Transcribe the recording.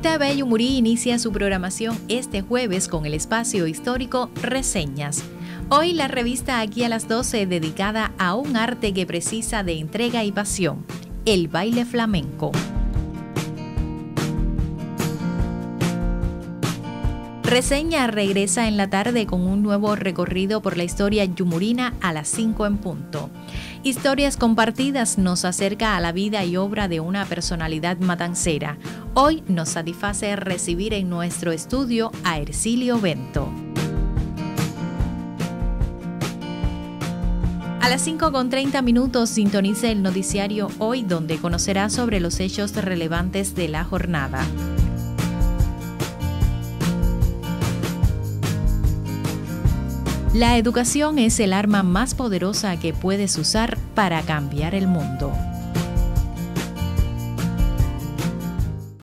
TV Yumurí inicia su programación este jueves con el espacio histórico Reseñas. Hoy la revista Aquí a las 12 dedicada a un arte que precisa de entrega y pasión, el baile flamenco. Reseña regresa en la tarde con un nuevo recorrido por la historia yumurina a las 5 en punto. Historias compartidas nos acerca a la vida y obra de una personalidad matancera. Hoy nos satisface recibir en nuestro estudio a Ercilio Bento. A las 5:30 sintonice el noticiario Hoy, donde conocerá sobre los hechos relevantes de la jornada. La educación es el arma más poderosa que puedes usar para cambiar el mundo.